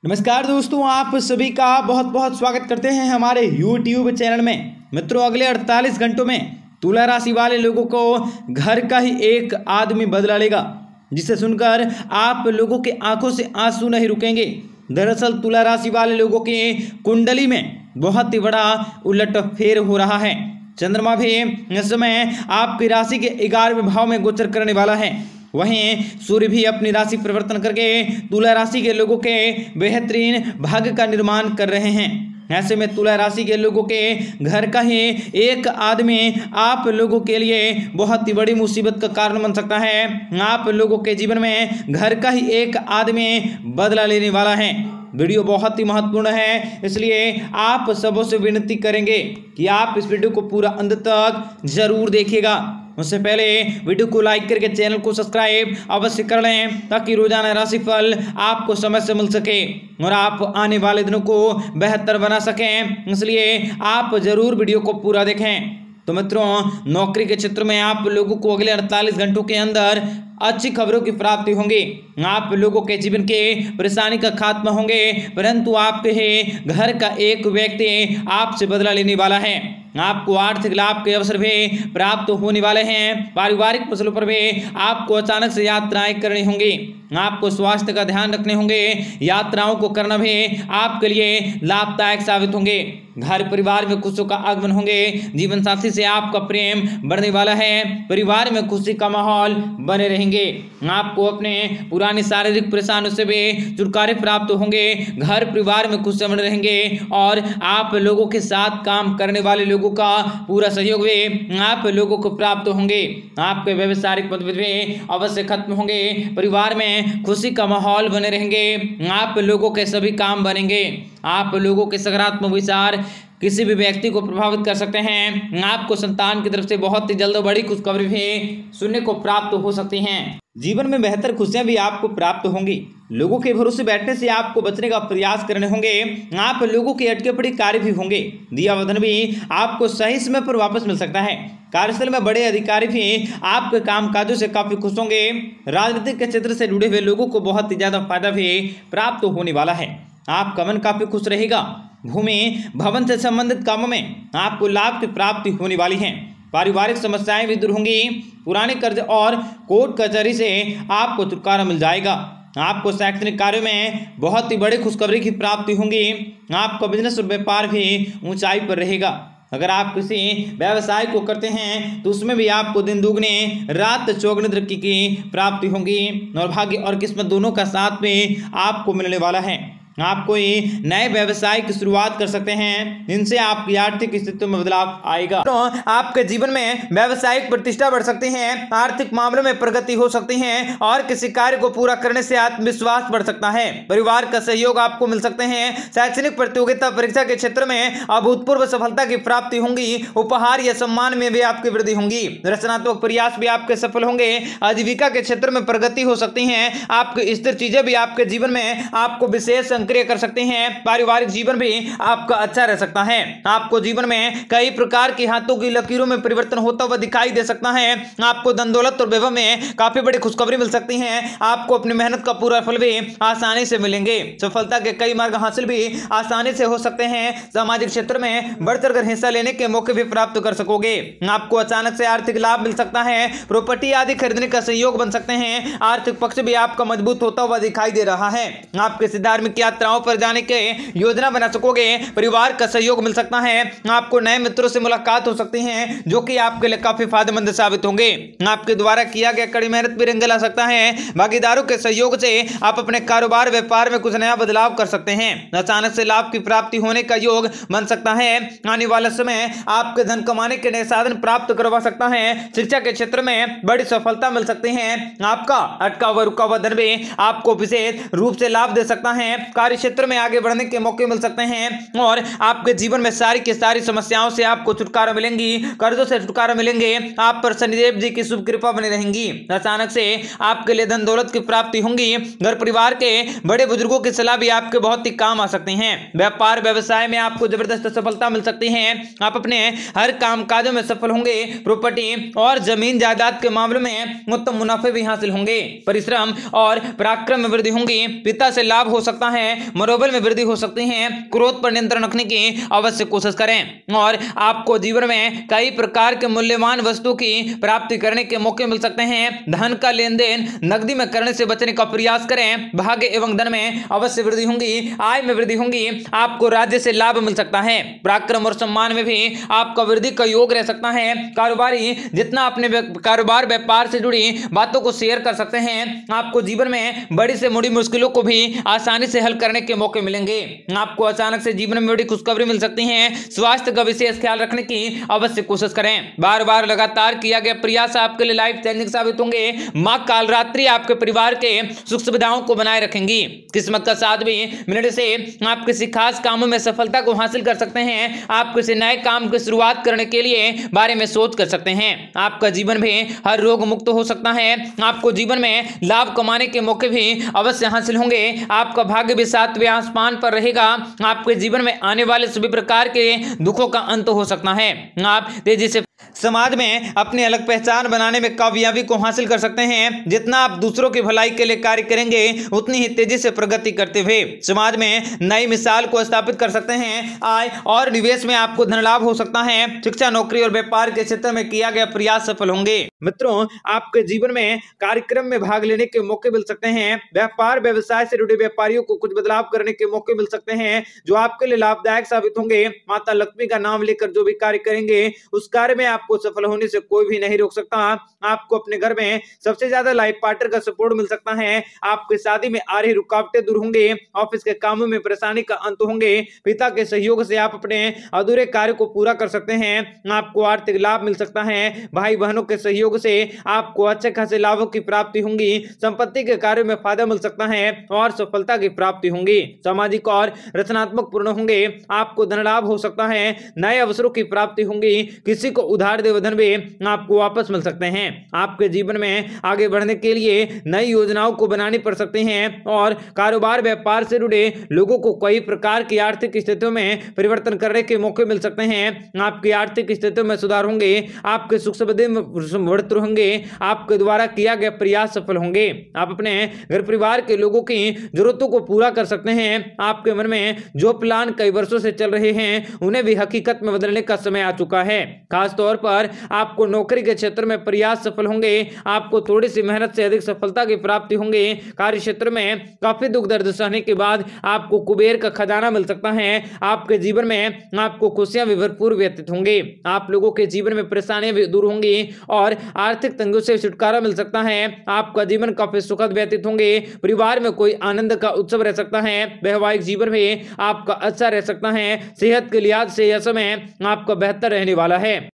नमस्कार दोस्तों, आप सभी का बहुत बहुत स्वागत करते हैं हमारे YouTube चैनल में। मित्रों, अगले 48 घंटों में तुला राशि वाले लोगों को घर का ही एक आदमी बदला लेगा, जिसे सुनकर आप लोगों के आंखों से आंसू नहीं रुकेंगे। दरअसल तुला राशि वाले लोगों की कुंडली में बहुत ही बड़ा उलटफेर हो रहा है। चंद्रमा भी इस समय आपकी राशि के 11वें भाव में गोचर करने वाला है। वहीं सूर्य भी अपनी राशि परिवर्तन करके तुला राशि के लोगों के बेहतरीन भाग्य का निर्माण कर रहे हैं। ऐसे में तुला राशि के लोगों के घर का ही एक आदमी आप लोगों के लिए बहुत ही बड़ी मुसीबत का कारण बन सकता है। आप लोगों के जीवन में घर का ही एक आदमी बदला लेने वाला है। वीडियो बहुत ही महत्वपूर्ण है, इसलिए आप सबों से विनती करेंगे कि आप इस वीडियो को पूरा अंत तक जरूर देखिएगा। उससे पहले वीडियो को लाइक करके चैनल को सब्सक्राइब अवश्य कर लें, ताकि रोजाना राशिफल आपको समय से मिल सके और आप आने वाले दिनों को बेहतर बना सकें। इसलिए आप जरूर वीडियो को पूरा देखें। तो मित्रों, नौकरी के क्षेत्र में आप लोगों को अगले 48 घंटों के अंदर अच्छी खबरों की प्राप्ति होंगी। आप लोगों के जीवन के परेशानी का खात्मा होंगे, परंतु आपके घर का एक व्यक्ति आपसे बदला लेने वाला है। आपको आर्थिक लाभ के अवसर भी प्राप्त होने वाले हैं। पारिवारिक मसलों पर भी आपको अचानक से यात्राएं करनी होंगी। आपको स्वास्थ्य का ध्यान रखने होंगे। यात्राओं को करना भी आपके लिए लाभदायक साबित होंगे। घर परिवार में खुशियों का आगमन होंगे। जीवन साथी से आपका प्रेम बढ़ने वाला है। परिवार में खुशी का माहौल बने रहेंगे। आपको अपने पुरानी शारीरिक परेशानियों से भी छुटकारे प्राप्त होंगे। घर परिवार में खुशियां बने रहेंगे और आप लोगों के साथ काम करने वाले लोगों का पूरा सहयोग भी आप लोगों को प्राप्त होंगे। आपके व्यवसायिक मतभेद भी अवश्य खत्म होंगे। परिवार में खुशी का माहौल बने रहेंगे। आप लोगों के सभी काम बनेंगे। आप लोगों के सकारात्मक विचार किसी भी व्यक्ति को प्रभावित कर सकते हैं। आपको संतान की तरफ से बहुत ही जल्द बड़ी खुशखबरी भी सुनने को प्राप्त हो सकती हैं। जीवन में बेहतर खुशियां भी आपको प्राप्त होंगी। लोगों के भरोसे बैठने से आपको बचने का प्रयास करने होंगे। आप लोगों के अटके पड़े कार्य भी होंगे। दिया वचन भी आपको सही समय पर वापस मिल सकता है। कार्यस्थल में बड़े अधिकारी भी आपके कामकाजों से काफी खुश होंगे। राजनीतिक के क्षेत्र से जुड़े हुए लोगों को बहुत ही ज्यादा फायदा भी प्राप्त होने वाला है। आपका मन काफी खुश रहेगा। भूमि भवन से संबंधित कामों में आपको लाभ की प्राप्ति होने वाली है। पारिवारिक समस्याएं भी दूर होंगी। पुराने कर्ज और कोर्ट कचहरी से आपको छुटकारा मिल जाएगा। आपको शैक्षणिक कार्यों में बहुत ही बड़ी खुशखबरी की प्राप्ति होंगी। आपका बिजनेस और व्यापार भी ऊंचाई पर रहेगा। अगर आप किसी व्यवसाय को करते हैं तो उसमें भी आपको दिन दुगने रात चौगुनी तरक्की की प्राप्ति होगी और भाग्य और किस्मत दोनों का साथ में आपको मिलने वाला है। आप कोई नए व्यवसाय की शुरुआत कर सकते हैं, जिनसे आपकी आर्थिक स्थिति में बदलाव आएगा। तो आपके जीवन में व्यवसायिक प्रतिष्ठा बढ़ सकती है। आर्थिक मामलों में प्रगति हो सकती है और किसी कार्य को पूरा करने से आत्मविश्वास बढ़ सकता है। परिवार का सहयोग आपको मिल सकते हैं। शैक्षणिक प्रतियोगिता परीक्षा के क्षेत्र में अभूतपूर्व सफलता की प्राप्ति होंगी। उपहार या सम्मान में भी आपकी वृद्धि होंगी। रचनात्मक प्रयास भी आपके सफल होंगे। आजीविका के क्षेत्र में प्रगति हो सकती है। आपकी स्थिर चीजें भी आपके जीवन में आपको विशेष सक्रिय कर सकते हैं। पारिवारिक जीवन भी आपका अच्छा रह सकता है। आपको जीवन में कई प्रकार की हाथों की लकीरों में परिवर्तन होता हुआ दिखाई दे सकता है। आपको धन दौलत और वैभव में काफी बड़ी खुशखबरी मिल सकती है। आपको अपनी मेहनत का पूरा फल भी आसानी से मिलेंगे। सफलता के कई मार्ग हासिल भी आसानी से हो सकते हैं। सामाजिक क्षेत्र में बढ़ चढ़कर हिस्सा लेने के मौके भी प्राप्त कर सकोगे। आपको अचानक से आर्थिक लाभ मिल सकता है। प्रॉपर्टी आदि खरीदने का सहयोग बन सकते हैं। आर्थिक पक्ष भी आपका मजबूत होता हुआ दिखाई दे रहा है। आप किसी धार्मिक यात्राओं पर जाने के योजना बना सकोगे। परिवार का सहयोग मिल सकता है। आपको नए मित्रों से मुलाकात हो सकती है, जो कि आपके लिए काफी फायदेमंद साबित होंगे। आपके द्वारा किया गया कड़ी मेहनत भी रंग ला सकता है। भागीदारों के सहयोग से आप अपने कारोबार व्यापार में कुछ नया बदलाव कर सकते हैं। अचानक से लाभ की प्राप्ति होने का योग बन सकता है। आने वाला समय आपके धन कमाने के नए साधन प्राप्त करवा सकता है। शिक्षा के क्षेत्र में बड़ी सफलता मिल सकती है। आपका अटका हुआ रुका हुआ धन भी आपको विशेष रूप से लाभ दे सकता है। कार्य क्षेत्र में आगे बढ़ने के मौके मिल सकते हैं और आपके जीवन में सारी की सारी समस्याओं से आपको छुटकारा मिलेंगी। कर्जों से छुटकारा मिलेंगे। आप पर शनिदेव जी की शुभ कृपा बनी रहेंगी। अचानक से आपके लिए धन दौलत की प्राप्ति होंगी। घर परिवार के बड़े बुजुर्गों की सलाह भी आपके बहुत ही काम आ सकती हैं। व्यापार व्यवसाय में आपको जबरदस्त सफलता मिल सकती है। आप अपने हर काम काजों में सफल होंगे। प्रॉपर्टी और जमीन जायदाद के मामलों में उत्तम मुनाफे भी हासिल होंगे। परिश्रम और पराक्रम में वृद्धि होंगी। पिता से लाभ हो सकता है। में मनोबल में वृद्धि हो सकती है। क्रोध पर नियंत्रण रखने की अवश्य कोशिश करें और आपको जीवन में कई प्रकार के मूल्यवान वस्तु की प्राप्ति करने के मौके मिल सकते हैं। धन का लेन देन नकदी में करने से बचने का प्रयास करें। भाग्य एवं धन में अवश्य वृद्धि होगी, आय में वृद्धि होगी। आपको राज्य से लाभ मिल सकता है। पराक्रम और सम्मान में भी आपका वृद्धि का योग रह सकता है। कारोबारी जितना अपने कारोबार व्यापार से जुड़ी बातों को शेयर कर सकते हैं। आपको जीवन में बड़ी से बड़ी मुश्किलों को भी आसानी से हल करने के मौके मिलेंगे। आपको अचानक से जीवन में बड़ी खुशखबरी मिल सकती है। स्वास्थ्य का विशेष ख्याल रखने की अवश्य कोशिश करें। बार बार लगातार किया गया प्रयास आपके लिए लाइफ चेंजिंग साबित होंगे। मां कालरात्रि आपके परिवार के सुख सुविधाओं को बनाए रखेंगी। किस्मत का साथ भी मिलने से आप किसी खास कामों में सफलता को हासिल कर सकते हैं। आप किसी नए काम की शुरुआत करने के लिए बारे में सोच कर सकते हैं। आपका जीवन भी हर रोग मुक्त हो सकता है। आपको जीवन में लाभ कमाने के मौके भी अवश्य हासिल होंगे। आपका भाग्य भी 7वें आसमान पर रहेगा। आपके जीवन में आने वाले सभी प्रकार के दुखों का अंत हो सकता है। आप तेजी से समाज में अपनी अलग पहचान बनाने में कामयाबी को हासिल कर सकते हैं। जितना आप दूसरों की भलाई के लिए कार्य करेंगे उतनी ही तेजी से प्रगति करते हुए समाज में नई मिसाल को स्थापित कर सकते हैं। आय और निवेश में आपको धन लाभ हो सकता है। शिक्षा, नौकरी और व्यापार के क्षेत्र में किया गया प्रयास सफल होंगे। मित्रों, आपके जीवन में कार्यक्रम में भाग लेने के मौके मिल सकते हैं। व्यापार व्यवसाय से जुड़े व्यापारियों को कुछ बदलाव करने के मौके मिल सकते हैं जो आपके लिए लाभदायक साबित होंगे। माता लक्ष्मी का नाम लेकर जो भी कार्य करेंगे उस कार्य में आपको सफल होने से कोई भी नहीं रोक सकता। आपको अपने घर में सबसे ज्यादा लाइफ पार्टनर का सपोर्ट मिल सकता है। आपकी शादी में आ रही रुकावटें दूर होंगे। ऑफिस के कामों में परेशानी का अंत होंगे। पिता के सहयोग से आप अपने अधूरे कार्य को पूरा कर सकते हैं। आपको आर्थिक लाभ मिल सकता है। भाई बहनों के सहयोग से आपको अच्छे खासे लाभों की प्राप्ति होंगी। संपत्ति के कार्यों में फायदा मिल सकता है और सफलता की प्राप्ति होंगी। सामाजिक और रचनात्मक पूर्ण होंगे। आपको धन लाभ हो सकता है। नए अवसरों की प्राप्ति होंगी। किसी को उधार दे धन भी आपको वापस मिल सकते हैं। आपके जीवन में आगे बढ़ने के लिए नई योजनाओं को बनानी पड़ सकती हैं और कारोबार व्यापार से जुड़े लोगों को कई प्रकार की आर्थिक स्थितियों में परिवर्तन करने के मौके मिल सकते हैं। आपकी आर्थिक स्थितियों में सुधार होंगे। आपके सुख समृद्धि में बढ़ोतरी होंगे। आपके द्वारा किया गया प्रयास सफल होंगे। आप अपने घर परिवार के लोगों की जरूरतों को पूरा कर सकते हैं। आपके मन में जो प्लान कई वर्षों से चल रहे हैं उन्हें भी हकीकत में बदलने का समय आ चुका है। खासतौर पर आपको नौकरी के क्षेत्र में प्रयास सफल होंगे। आपको थोड़ी सी मेहनत से अधिक सफलता की प्राप्ति होंगे। कार्य क्षेत्र में काफी दुख दर्द सहने के बाद आपको कुबेर का खजाना मिल सकता है। आपके जीवन में आपको खुशियां भी भरपूर व्यतीत होंगे। आप लोगों के जीवन में परेशानियां भी दूर होंगी और आर्थिक तंगियों से छुटकारा मिल सकता है। आपका जीवन काफी सुखद व्यतीत होंगे। परिवार में कोई आनंद का उत्सव रह सकता है। वैवाहिक जीवन भी आपका अच्छा रह सकता है। सेहत के लिहाज से यह समय आपका बेहतर रहने वाला है।